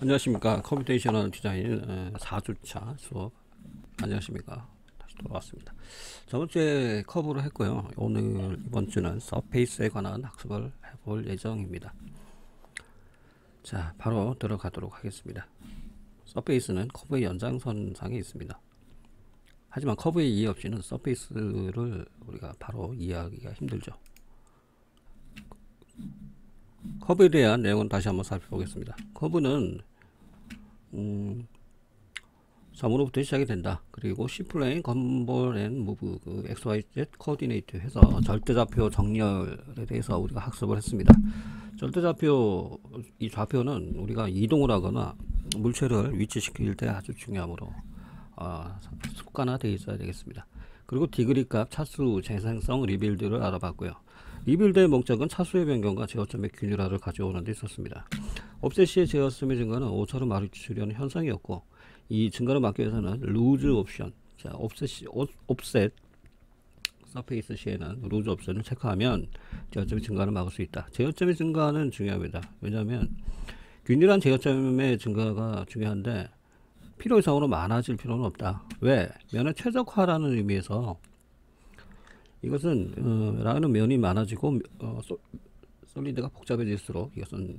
안녕하십니까. 컴퓨테이셔널 디자인 4주차 수업. 안녕하십니까. 다시 돌아왔습니다. 저번주에 커브를 했고요. 오늘 이번 주는 서페이스에 관한 학습을 해볼 예정입니다. 자, 바로 들어가도록 하겠습니다. 서페이스는 커브의 연장선상에 있습니다. 하지만 커브의 이해 없이는 서페이스를 우리가 바로 이해하기가 힘들죠. 커브에 대한 내용은 다시 한번 살펴보겠습니다. 커브는 점으로부터 시작이 된다. 그리고 C플레인, 건볼 앤 무브, 그 XYZ 코디네이트 해서 절대좌표 정렬에 대해서 우리가 학습을 했습니다. 절대좌표, 이 좌표는 우리가 이동을 하거나 물체를 위치시킬 때 아주 중요하므로 습관화되어 있어야 되겠습니다. 그리고 디그리 값, 차수, 재생성, 리빌드를 알아봤고요. 리빌드의 목적은 차수의 변경과 제어점의 균일화를 가져오는 데 있었습니다. 옵셋시의 제어점의 증가는 오차를 맞추려는 현상이었고, 이 증가를 막기 위해서는 루즈 옵션, 자, 옵셋 서페이스 시에는 루즈 옵션을 체크하면 제어점의 증가를 막을 수 있다. 제어점의 증가는 중요합니다. 왜냐하면 균일한 제어점의 증가가 중요한데 필요 이상으로 많아질 필요는 없다. 왜? 면의 최적화라는 의미에서 이것은 라인은 면이 많아지고 솔리드가 복잡해질수록 이것은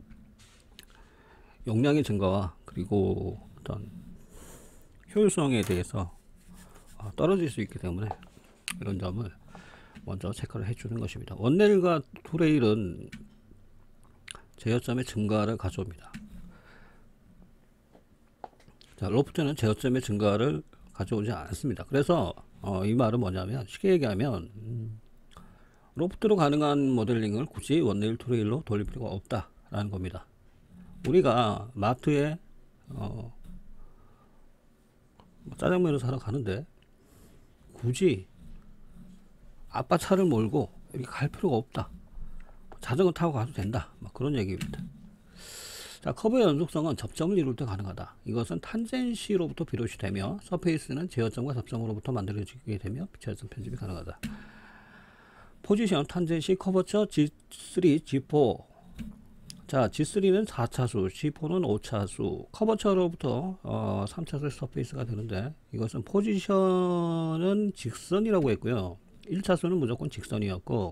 용량의 증가와 그리고 어떤 효율성에 대해서 떨어질 수 있기 때문에 이런 점을 먼저 체크를 해주는 것입니다. 원레일과 투레일은 제어점의 증가를 가져옵니다. 자, 로프트는 제어점의 증가를 가져오지 않습니다. 그래서 이 말은 뭐냐면 쉽게 얘기하면 로프트로 가능한 모델링을 굳이 원레일 투레일로 돌릴 필요가 없다라는 겁니다. 우리가 마트에 짜장면을 사러 가는데 굳이 아빠 차를 몰고 이렇게 갈 필요가 없다. 자전거 타고 가도 된다. 그런 얘기입니다. 자, 커브의 연속성은 접점을 이룰 때 가능하다. 이것은 탄젠시로부터 비롯이 되며 서페이스는 제어점과 접점으로부터 만들어지게 되며 제어점 편집이 가능하다. 포지션, 탄젠시, 커버처, G3, G4. 자, G3는 4차수, G4는 5차수, 커버처로부터 3차수의 서페이스가 되는데 이것은 포지션은 직선이라고 했고요. 1차수는 무조건 직선이었고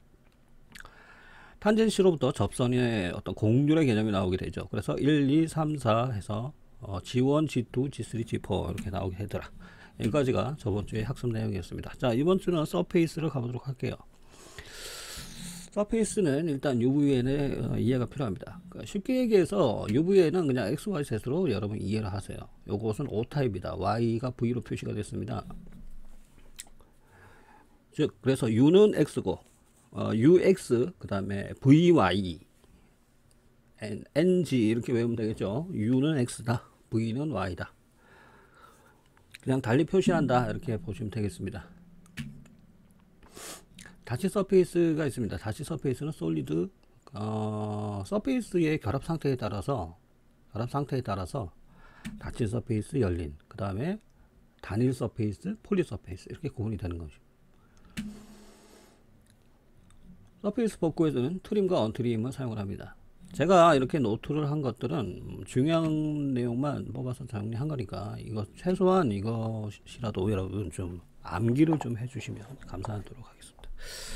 탄젠시로부터 접선의 어떤 공률의 개념이 나오게 되죠. 그래서 1, 2, 3, 4 해서 G1, G2, G3, G4 이렇게 나오게 되더라. 여기까지가 저번주에 학습 내용이었습니다. 자, 이번주는 서페이스를 가보도록 할게요. 서페이스는 일단 UVN의 이해가 필요합니다. 그러니까 쉽게 얘기해서 UVN은 그냥 XYZ로 여러분 이해를 하세요. 요것은 O타입이다. Y가 V로 표시가 됐습니다. 즉 그래서 U는 X고 UX 그 다음에 VY NG 이렇게 외우면 되겠죠. U는 X다. V는 Y다. 그냥 달리 표시한다. 이렇게 보시면 되겠습니다. 다치 서페이스가 있습니다. 다치 서페이스는 솔리드 서페이스의 결합 상태에 따라서 다치 서페이스 열린 그 다음에 단일 서페이스 폴리 서페이스 이렇게 구분이 되는 거죠. 서페이스 복구에서는 트림과 언트림을 사용을 합니다. 제가 이렇게 노트를 한 것들은 중요한 내용만 뽑아서 정리한 거니까 이거 최소한 이것이라도 여러분 좀 암기를 좀 해주시면 감사하도록 하겠습니다.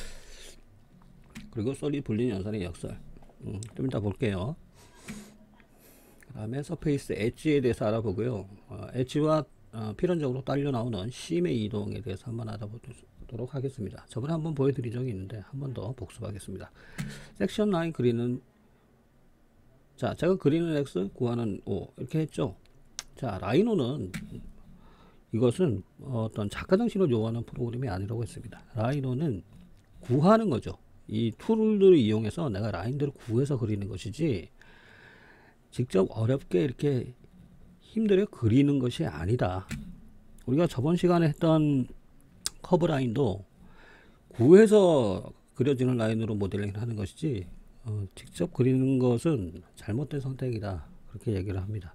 그리고 솔리드 불린 연산의 역설 좀 이따 볼게요. 그 다음에 서페이스 엣지에 대해서 알아보고요. 엣지와 필연적으로 딸려 나오는 심의 이동에 대해서 한번 알아보도록 하겠습니다. 저번에 한번 보여드린 적이 있는데 한 번 더 복습하겠습니다. 섹션 라인 그리는, 자, 제가 그리는 X 구하는 O 이렇게 했죠. 자, 라이노는 이것은 어떤 작가 정신을 요구하는 프로그램이 아니라고 했습니다. 라이노는 구하는 거죠. 이 툴을 이용해서 내가 라인들을 구해서 그리는 것이지 직접 어렵게 이렇게 힘들게 그리는 것이 아니다. 우리가 저번 시간에 했던 커브 라인도 구해서 그려지는 라인으로 모델링을 하는 것이지 직접 그리는 것은 잘못된 선택이다. 그렇게 얘기를 합니다.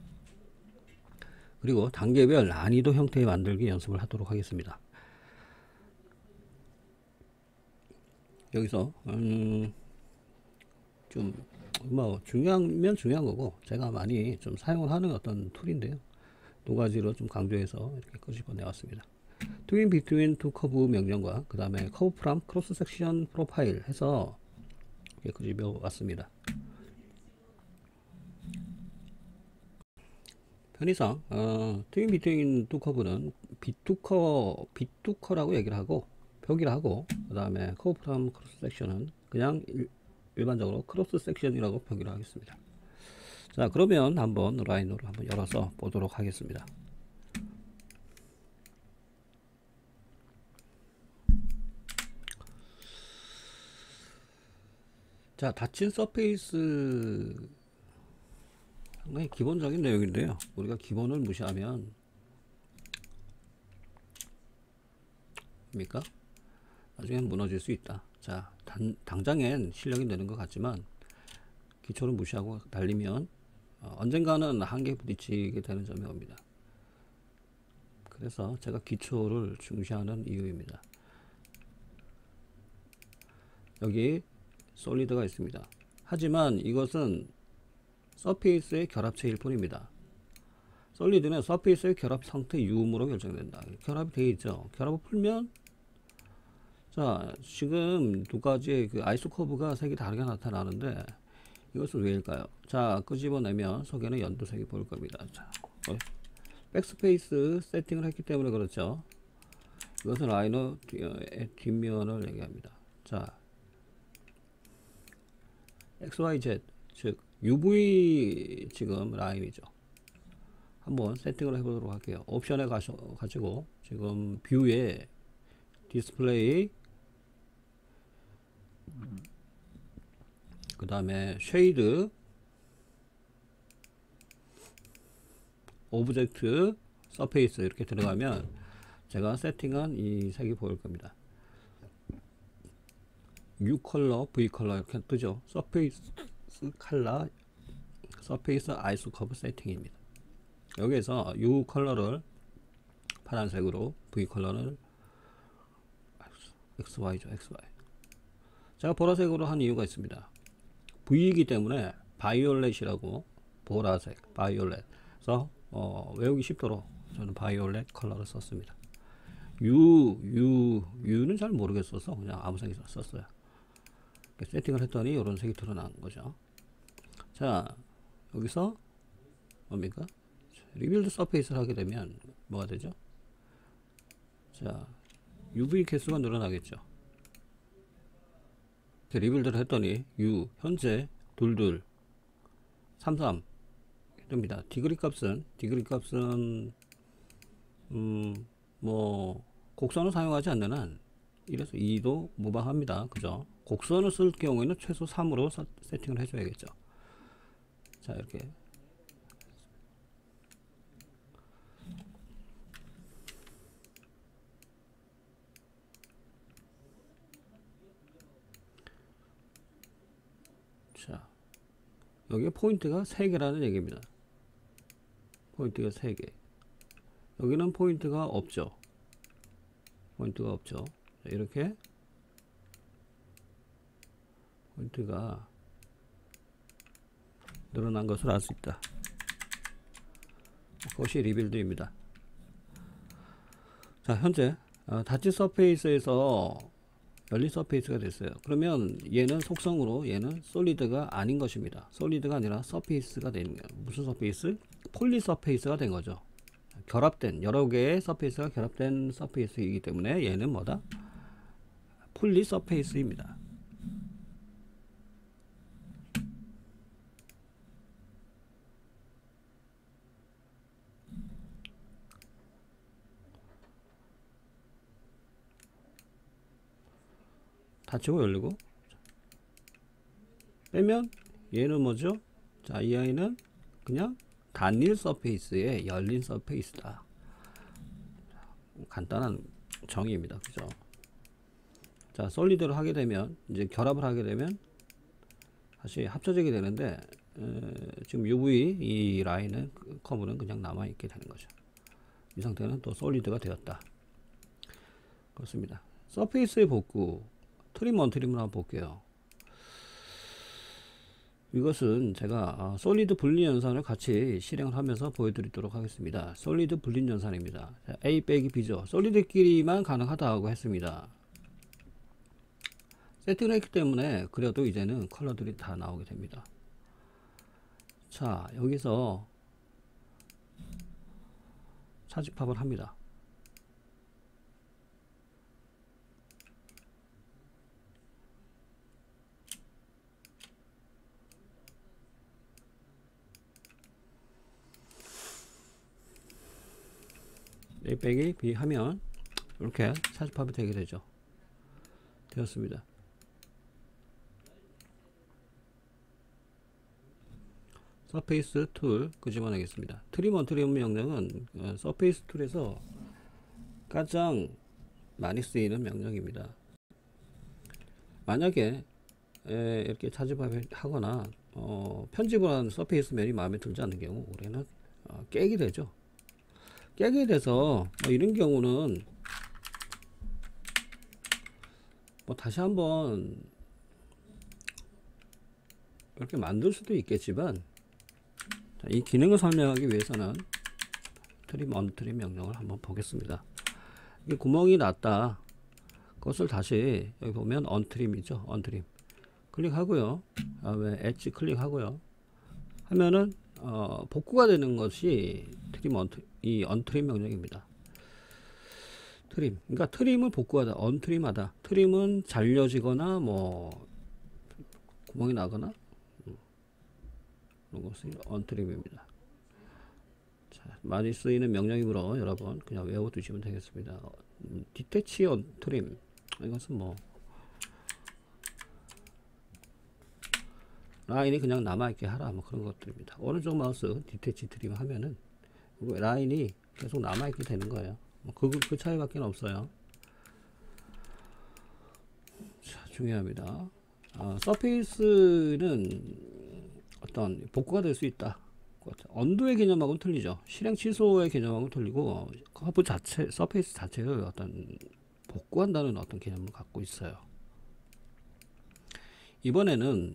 그리고 단계별 난이도 형태의 만들기 연습을 하도록 하겠습니다. 여기서 좀 뭐 중요하면 중요한 거고 제가 많이 좀 사용을 하는 어떤 툴인데요. 두 가지로 좀 강조해서 이렇게 끄집어 내왔습니다. 트윈 비트윈 투 커브 명령과 그 다음에 커브 프롬 크로스 섹션 프로파일 해서 이렇게 끄집어 왔습니다. 편의상 트윈 비트윈 투 커브는 비투커라고 얘기를 하고 표기를 하고 그 다음에 커브 프롬 크로스 섹션은 그냥 일반적으로 크로스 섹션이라고 표기를 하겠습니다. 자, 그러면 한번 라인으로 한번 열어서 보도록 하겠습니다. 자, 닫힌 서페이스 상당히 기본적인 내용인데요. 우리가 기본을 무시하면 뭡니까? 나중에 무너질 수 있다. 자, 당장엔 실력이 느는 것 같지만 기초를 무시하고 달리면 언젠가는 한계에 부딪히게 되는 점이 옵니다. 그래서 제가 기초를 중시하는 이유입니다. 여기 솔리드가 있습니다. 하지만 이것은 서페이스의 결합체일 뿐입니다. 솔리드는 서페이스의 결합 상태 유음으로 결정된다. 결합이 되어 있죠. 결합을 풀면 자, 지금 두 가지의 그 아이소 커브가 색이 다르게 나타나는데 이것은 왜일까요? 자, 끄집어내면 속에는 연두색이 보일 겁니다. 자, 백스페이스 세팅을 했기 때문에 그렇죠. 이것은 라이너 뒷면을 얘기합니다. 자, XYZ 즉 UV 지금 라인이죠. 한번 세팅을 해보도록 할게요. 옵션에 가지고 지금 뷰에 디스플레이 그 다음에 쉐이드 오브젝트 서페이스 이렇게 들어가면 제가 세팅한 이 색이 보일 겁니다. U 컬러, V 컬러 이렇게 뜨죠. 서페이스 컬러, 서페이스 아이소 커브 세팅입니다. 여기에서 U 컬러를 파란색으로, V 컬러를 XY죠, XY. 제가 보라색으로 한 이유가 있습니다. V이기 때문에 바이올렛이라고 보라색, 바이올렛. 그래서 외우기 쉽도록 저는 바이올렛 컬러를 썼습니다. U는 잘 모르겠어서 그냥 아무 색이 썼어요. 세팅을 했더니 이런 색이 드러난 거죠. 자, 여기서 뭡니까? 리빌드 서페이스를 하게 되면 뭐가 되죠? 자, UV 개수가 늘어나겠죠. 리빌드를 했더니 U 현재 33 됩니다. 디그리 값은 뭐 곡선을 사용하지 않는 한 1에서 2도 무방합니다. 그죠? 곡선을 쓸 경우에는 최소 3으로 세팅을 해줘야겠죠. 자, 이렇게 자, 여기에 포인트가 3개라는 얘기입니다. 포인트가 3개. 여기는 포인트가 없죠. 포인트가 없죠. 자, 이렇게 포인트가 늘어난 것을 알 수 있다. 그것이 리빌드입니다. 자, 현재 닫힌 서페이스에서 열린 서페이스가 됐어요. 그러면 얘는 속성으로 얘는 솔리드가 아닌 것입니다. 솔리드가 아니라 서페이스가 되는 거예요. 무슨 서페이스? 폴리 서페이스가 된 거죠. 결합된 여러 개의 서페이스가 결합된 서페이스이기 때문에 얘는 뭐다? 폴리 서페이스입니다. 닫히고 열리고 빼면 얘는 뭐죠? 자, 이 아이는 그냥 단일 서페이스의 열린 서페이스다. 간단한 정의입니다. 그죠? 자, 솔리드를 하게 되면 이제 결합을 하게 되면 다시 합쳐지게 되는데 지금 UV 이 라인은 커브는 그냥 남아 있게 되는 거죠. 이 상태는 또 솔리드가 되었다. 그렇습니다. 서페이스의 복구 트림 언트림을 한번 볼게요. 이것은 제가 솔리드 분리 연산을 같이 실행을 하면서 보여드리도록 하겠습니다. 솔리드 분리 연산입니다. A 빼기 B죠. 솔리드끼리만 가능하다고 했습니다. 세팅을 했기 때문에 그려도 이제는 컬러들이 다 나오게 됩니다. 자, 여기서 차집합을 합니다. A 빼기 B 하면 이렇게 차집합이 되게 되죠. 되었습니다. 서페이스 툴 끄집어내겠습니다. 트림 언트림 명령은 서페이스 툴에서 가장 많이 쓰이는 명령입니다. 만약에 이렇게 차집합을 하거나 편집을 한 서페이스 면이 마음에 들지 않는 경우 우리는 깨게 되죠. 깨게 돼서 이런 경우는 다시 한번 이렇게 만들 수도 있겠지만, 이 기능을 설명하기 위해서는 트림 언트림 명령을 한번 보겠습니다. 이게 구멍이 났다. 그것을 다시 여기 보면 언트림이죠. 언트림 클릭하고요. 왜 엣지 클릭하고요. 하면은 복구가 되는 것이 이 언트림 명령입니다. 트림, 그러니까 트림을 복구하다, 언트림하다. 트림은 잘려지거나 구멍이 나거나 이런 것이 언트림입니다. 자, 많이 쓰이는 명령이므로 여러분 그냥 외워두시면 되겠습니다. 디태치 언트림, 이것은 라인이 그냥 남아있게 하라 그런 것들입니다. 오른쪽 마우스 디태치 트림 하면은 라인이 계속 남아있게 되는 거예요. 그 차이밖에 없어요. 자, 중요합니다. 서페이스는 어떤 복구가 될 수 있다. 언도의 개념하고는 틀리죠. 실행 취소의 개념하고는 틀리고 커브 자체, 서페이스 자체를 어떤 복구한다는 어떤 개념을 갖고 있어요. 이번에는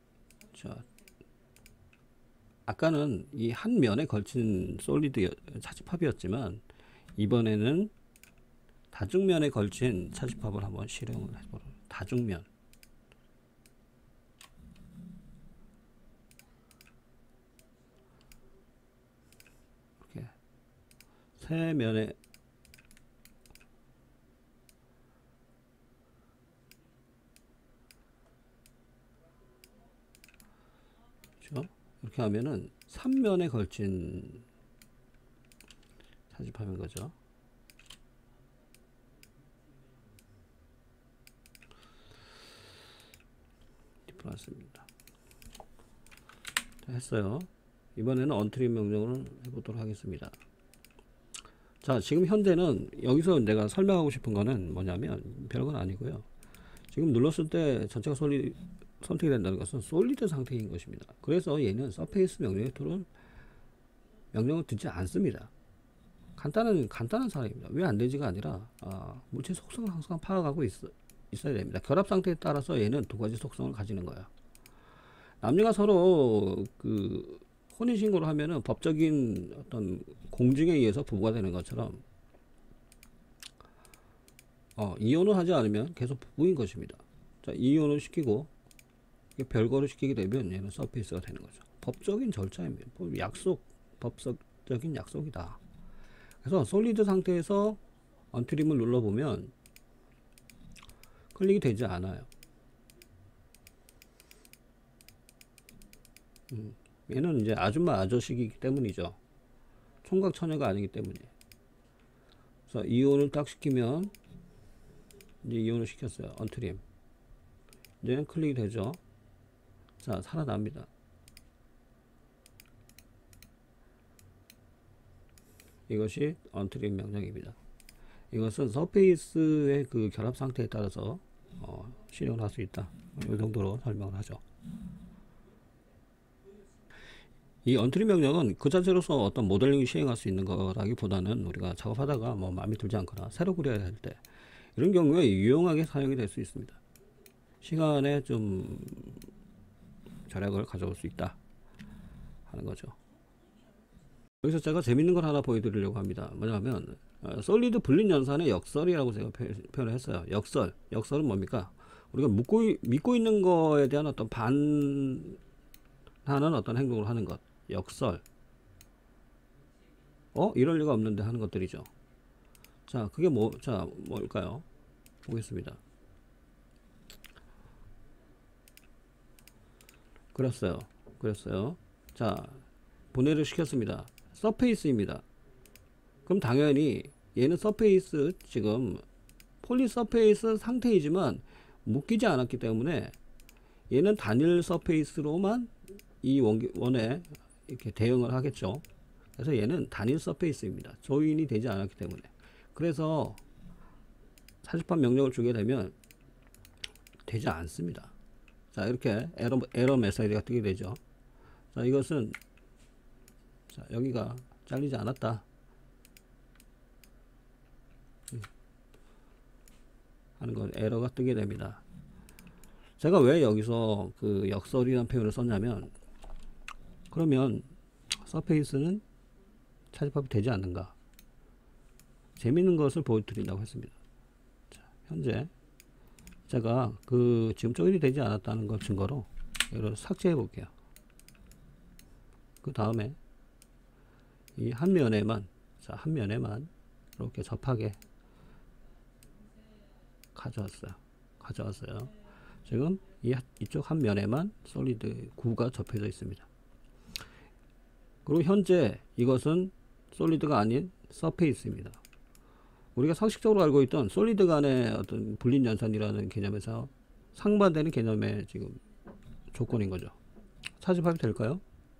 아까는 이 한 면에 걸친 솔리드 차집합이었지만 이번에는 다중면에 걸친 차집합을 한번 실행을 해보도록. 다중면, 이렇게 세 면에 그렇죠? 이렇게 하면은 3면에 걸친 차집합인 거죠. 디플러스입니다. 했어요. 이번에는 언트림 명령을 해보도록 하겠습니다. 자, 지금 현재는 여기서 내가 설명하고 싶은 거는 뭐냐면 별건 아니고요. 지금 눌렀을 때 전체가 선택이 된다는 것은 솔리드 상태인 것입니다. 그래서 얘는 서페이스 명령의 툴은 명령을 듣지 않습니다. 간단한 사례입니다. 왜 안 되지가 아니라 물체 속성을 항상 파악하고 있어야 됩니다. 결합 상태에 따라서 얘는 두 가지 속성을 가지는 거예요. 남녀가 서로 혼인신고를 하면은 법적인 어떤 공증에 의해서 부부가 되는 것처럼 이혼을 하지 않으면 계속 부부인 것입니다. 자, 이혼을 시키고 별거를 시키게 되면 얘는 서페이스가 되는 거죠. 법적인 절차입니다. 법적인 약속이다. 그래서 솔리드 상태에서 언트림을 눌러보면 클릭이 되지 않아요. 얘는 이제 아줌마 아저씨이기 때문이죠. 총각 처녀가 아니기 때문에. 그래서 이온을 딱 시키면 이제 이온을 시켰어요. 언트림. 이제는 클릭이 되죠. 자, 살아납니다. 이것이 언트림 명령입니다. 이것은 서페이스의 그 결합 상태에 따라서 실행을 할 수 있다. 이 정도로 설명을 하죠. 이 언트림 명령은 그 자체로서 어떤 모델링을 시행할 수 있는 거라기보다는 우리가 작업하다가 마음에 들지 않거나 새로 그려야 할 때 이런 경우에 유용하게 사용이 될 수 있습니다. 시간에 좀 절약을 가져올 수 있다 하는 거죠. 여기서 제가 재밌는 걸 하나 보여드리려고 합니다. 뭐냐면 솔리드 불린 연산의 역설이라고 제가 표현을 했어요. 역설은 뭡니까? 우리가 믿고 있는 거에 대한 어떤 반하는 어떤 행동을 하는 것, 역설. 이럴 리가 없는데 하는 것들이죠. 자, 그게 뭘까요? 보겠습니다. 그랬어요. 자, 분해를 시켰습니다. 서페이스입니다. 그럼 당연히 얘는 서페이스, 지금 폴리 서페이스 상태이지만 묶이지 않았기 때문에 얘는 단일 서페이스로만 이 원에 이렇게 대응을 하겠죠. 그래서 얘는 단일 서페이스입니다. 조인이 되지 않았기 때문에. 그래서 사집합 명령을 주게 되면 되지 않습니다. 자, 이렇게 에러 메시지가 뜨게 되죠. 자, 이것은 여기가 잘리지 않았다 하는 건 에러가 뜨게 됩니다. 제가 왜 여기서 그 역설이라는 표현을 썼냐면, 그러면 서페이스는 차집합이 되지 않는가, 재밌는 것을 보여드린다고 했습니다. 자, 현재 제가 지금 조인이 되지 않았다는 걸 증거로 이걸 삭제해 볼게요. 그 다음에 이 한 면에만 이렇게 접하게 가져왔어요. 지금 이쪽 한 면에만 솔리드 9가 접혀져 있습니다. 그리고 현재 이것은 솔리드가 아닌 서페이스입니다. 우리가 상식적으로 알고 있던 솔리드 간의 어떤 불린 연산이라는 개념에서 상반되는 개념의 지금 조건인 거죠. 차집합이 될까요?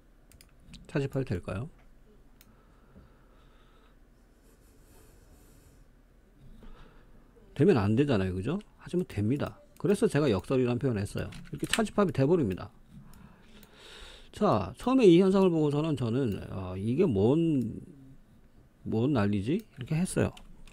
되면 안 되잖아요. 그죠? 하지만 됩니다. 그래서 제가 역설이라는 표현을 했어요. 이렇게 차집합이 돼버립니다. 자, 처음에 이 현상을 보고서는 저는 이게 뭔 난리지? 이렇게 했어요.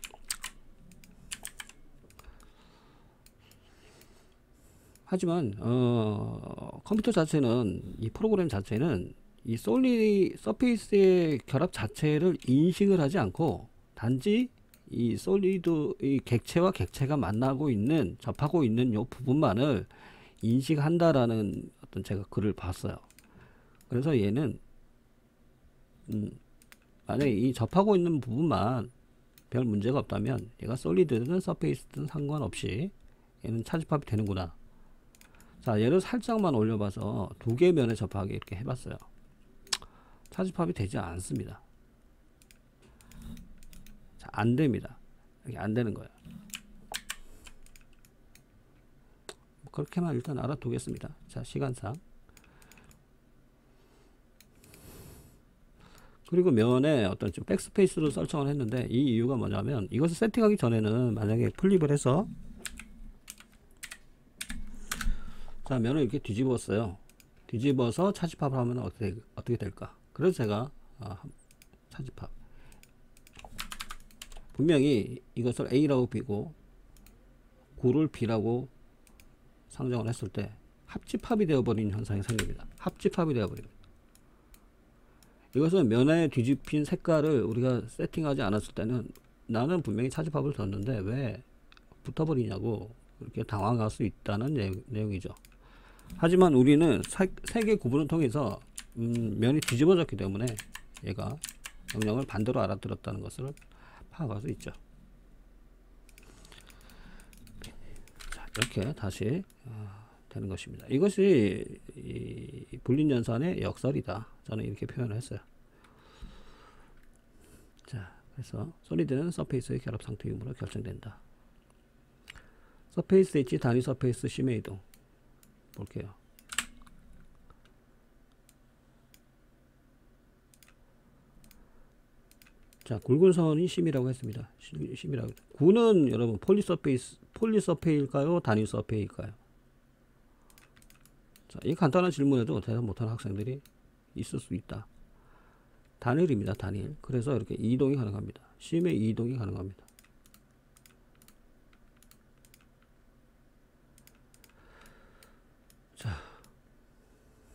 하지만 컴퓨터 자체는, 이 프로그램 자체는 이 서페이스의 결합 자체를 인식을 하지 않고 단지 이 솔리드, 이 객체와 객체가 접하고 있는 요 부분만을 인식한다라는 어떤 제가 글을 봤어요. 그래서 얘는 만약에 이 접하고 있는 부분만 별 문제가 없다면 얘가 솔리드든 서페이스든 상관없이 얘는 차집합이 되는구나. 자, 얘를 살짝만 올려봐서 두 개 면에 접하게 이렇게 해봤어요. 차집합이 되지 않습니다. 자, 안 됩니다. 이게 안 되는 거예요. 그렇게만 일단 알아두겠습니다. 자, 시간상. 그리고 면에 어떤 좀 백스페이스로 설정을 했는데, 이 이유가 뭐냐면, 이것을 세팅하기 전에는 만약에 플립을 해서, 자, 면을 이렇게 뒤집었어요. 뒤집어서 차집합을 하면 어떻게 될까? 그래서 제가 차집합, 분명히 이것을 A라고 비고 9를 B라고 상정을 했을 때 합집합이 되어버리는 현상이 생깁니다. 합집합이 되어버립니다. 이것은 면에 뒤집힌 색깔을 우리가 세팅하지 않았을 때는 나는 분명히 차집합을 뒀는데 왜 붙어버리냐고 이렇게 당황할 수 있다는 내용이죠. 하지만 우리는 색의 구분을 통해서 면이 뒤집어졌기 때문에 얘가 명령을 반대로 알아들었다는 것을 파악할 수 있죠. 자, 이렇게 다시 되는 것입니다. 이것이 이 불린 연산의 역설이다. 저는 이렇게 표현을 했어요. 자, 그래서 솔리드는 서페이스의 결합 상태 유무로 결정된다. 서페이스 H 단위 서페이스 심의 이동 볼게요. 자, 굵은 선이 심이라고 했습니다. 심이라고. 9는 여러분 폴리서페일까요? 단위 서페일까요? 자, 이 간단한 질문에도 대답 못하는 학생들이 있을 수 있다. 단일입니다. 단일. 그래서 이렇게 이동이 가능합니다. 심의 이동이 가능합니다. 자,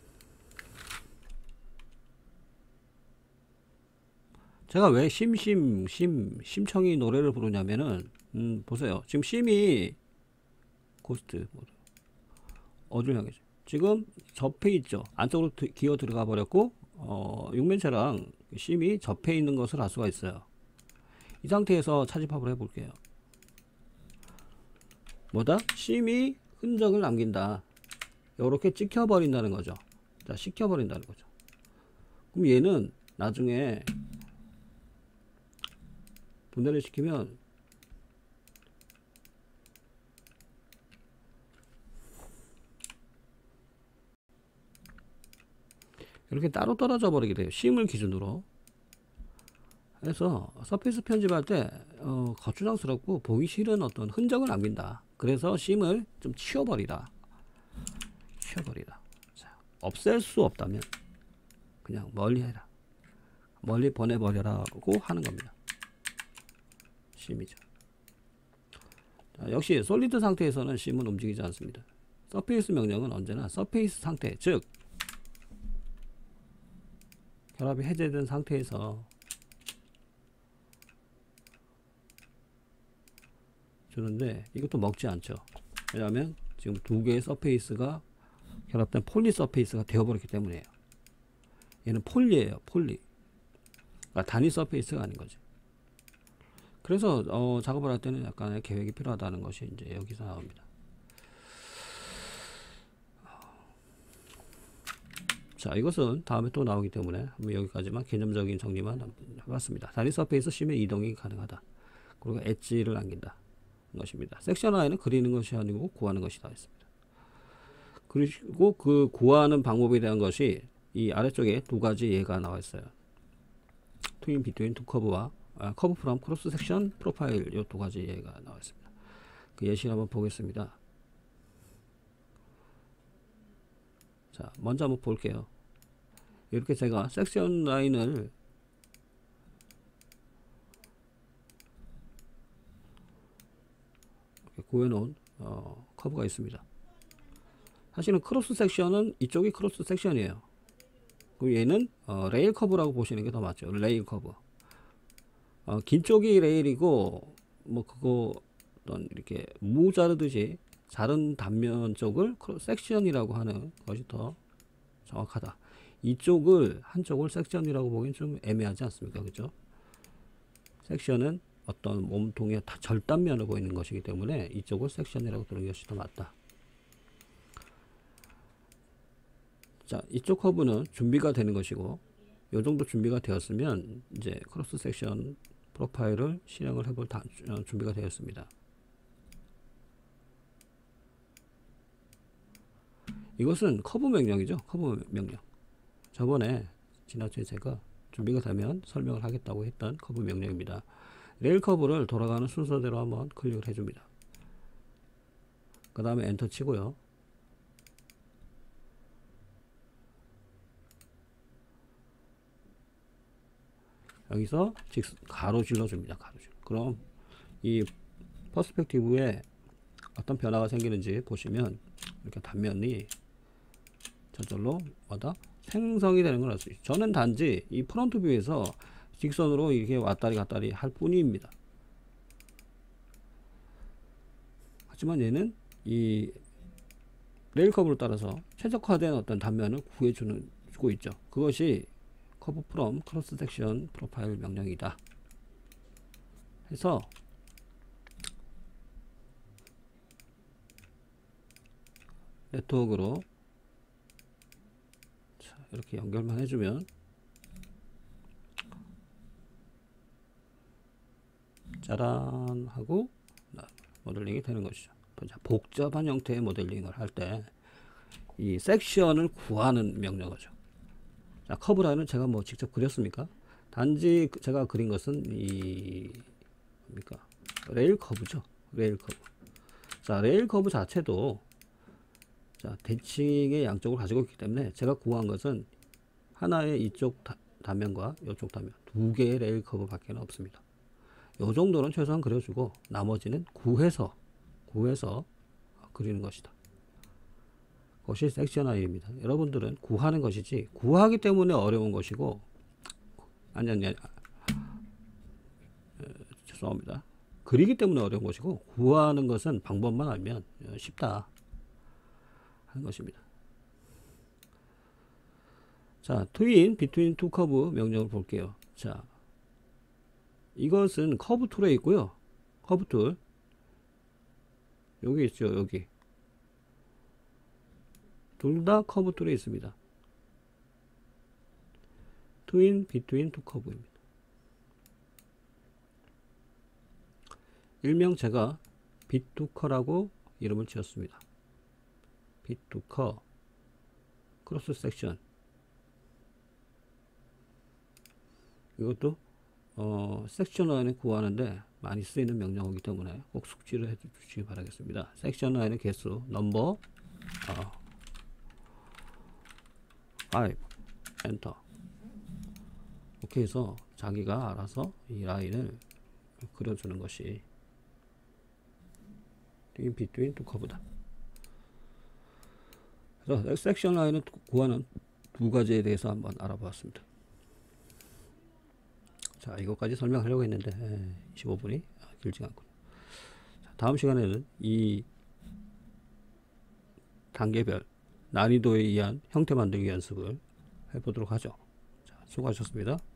제가 왜 심청이 노래를 부르냐면은, 보세요. 지금 심이, 고스트, 어디를 향해서. 지금 접해 있죠. 안쪽으로 기어 들어가 버렸고, 육면체랑 심이 접해 있는 것을 알 수가 있어요. 이 상태에서 차집합을 해볼게요. 뭐다? 심이 흔적을 남긴다. 이렇게 찍혀버린다는 거죠. 자, 식혀버린다는 거죠. 그럼 얘는 나중에 분해를 시키면 이렇게 따로 떨어져 버리게 돼요. 심을 기준으로. 그래서 서페이스 편집할 때 거추장스럽고 보기 싫은 어떤 흔적을 남긴다. 그래서 심을 좀 치워버리라. 자, 없앨 수 없다면 그냥 멀리 해라. 멀리 보내버려라고 하는 겁니다. 심이죠. 자, 역시 솔리드 상태에서는 심은 움직이지 않습니다. 서페이스 명령은 언제나 서페이스 상태, 즉 결합이 해제된 상태에서 주는데 이것도 먹지 않죠. 왜냐하면 지금 두 개의 서페이스가 결합된 폴리 서페이스가 되어버렸기 때문이에요. 얘는 폴리예요. 폴리. 그러니까 단위 서페이스가 아닌 거죠. 그래서 작업을 할 때는 약간의 계획이 필요하다는 것이 이제 여기서 나옵니다. 자, 이것은 다음에 또 나오기 때문에 한번 여기까지만 개념적인 정리만 해봤습니다. 단위 서페이스 심의 이동이 가능하다. 그리고 엣지를 남긴다. 것입니다. 섹션 I는 그리는 것이 아니고 구하는 것이다 했습니다. 그리고 그 구하는 방법에 대한 것이 이 아래쪽에 두 가지 예가 나와 있어요. 트윈 비트윈 두 커브와 커브 프롬 크로스 섹션 프로파일 이 두 가지 예가 나와 있습니다. 그 예시를 한번 보겠습니다. 자, 먼저 한번 볼게요. 이렇게 제가 섹션 라인을 구해놓은 커브가 있습니다. 사실은 크로스 섹션은 이쪽이 크로스 섹션이에요. 그리고 얘는 레일 커브라고 보시는 게 더 맞죠. 레일 커브. 긴 쪽이 레일이고 뭐 그거 어떤 이렇게 무 자르듯이 자른 단면 쪽을 섹션이라고 하는 것이 더 정확하다. 이쪽을 한쪽을 섹션이라고 보기엔 좀 애매하지 않습니까? 그죠? 섹션은 어떤 몸통의 절단면을 보이는 것이기 때문에 이쪽을 섹션이라고 부르는 것이 더 맞다. 자, 이쪽 커브는 준비가 되는 것이고 이 정도 준비가 되었으면 이제 크로스 섹션 프로파일을 실행을 해볼 준비가 되었습니다. 이것은 커브 명령이죠. 커브 명령. 저번에 지난주에 제가 준비가 되면 설명을 하겠다고 했던 커브 명령입니다. 레일 커브를 돌아가는 순서대로 한번 클릭을 해줍니다. 그 다음에 엔터 치고요. 여기서 가로질러 줍니다. 가로질러. 그럼 이 퍼스펙티브에 어떤 변화가 생기는지 보시면 이렇게 단면이 저절로 생성이 되는 걸 알 수 있어요. 저는 단지 이 프론트 뷰에서 직선으로 이렇게 왔다리 갔다리 할 뿐입니다. 하지만 얘는 이 레일 커브를 따라서 최적화된 어떤 단면을 구해주고 있죠. 그것이 커브 프롬 크로스 섹션 프로파일 명령이다. 해서 네트워크로 이렇게 연결만 해주면 짜란 하고 모델링이 되는 것이죠. 복잡한 형태의 모델링을 할 때 이 섹션을 구하는 명령어죠. 자, 커브 라인은 제가 뭐 직접 그렸습니까? 단지 제가 그린 것은 이 뭡니까? 레일 커브죠. 레일 커브. 자, 레일 커브 자체도 자, 대칭의 양쪽을 가지고 있기 때문에 제가 구한 것은 하나의 이쪽 단면과 이쪽 단면 두 개의 레일 커브 밖에 없습니다. 요 정도는 최소한 그려주고 나머지는 구해서 그리는 것이다. 그것이 섹션 I입니다. 여러분들은 구하는 것이지 구하기 때문에 어려운 것이고 아니 싸웁니다. 그리기 때문에 어려운 것이고 구하는 것은 방법만 알면 쉽다 하는 것입니다. 자, 트윈 비트윈 투 커브 명령을 볼게요. 자, 이것은 커브 툴에 있고요. 커브 툴 여기 있죠. 여기 둘 다 커브 툴에 있습니다. 트윈 비트윈 투 커브입니다. 일명 제가 비투커라고 이름을 지었습니다. 비투커 크로스 섹션. 이것도 섹션 라인을 구하는데 많이 쓰이는 명령어이기 때문에 꼭 숙지를 해 주시기 바라겠습니다. 섹션 라인의 개수 넘버 5 엔터. 이렇게 해서 자기가 알아서 이 라인을 그려주는 것이 비트윈 투 커브다. 그래서 섹션 라인을 구하는 두 가지에 대해서 한번 알아보았습니다. 자, 이것까지 설명하려고 했는데 25분이 길지 않군요. 자, 다음 시간에는 이 단계별 난이도에 의한 형태 만들기 연습을 해보도록 하죠. 자, 수고하셨습니다.